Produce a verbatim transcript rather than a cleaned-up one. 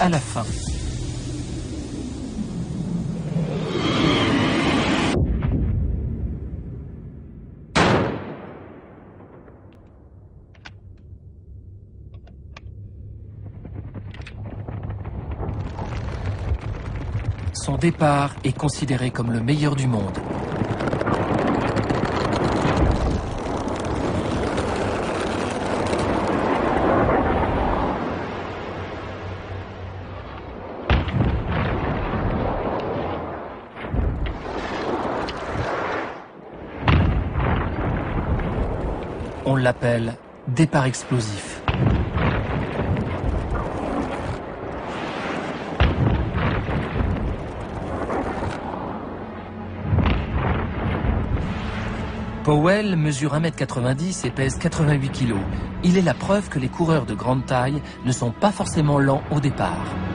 à la fin. Son départ est considéré comme le meilleur du monde. On l'appelle départ explosif. Powell mesure un mètre quatre-vingt-dix et pèse quatre-vingt-huit kilos. Il est la preuve que les coureurs de grande taille ne sont pas forcément lents au départ.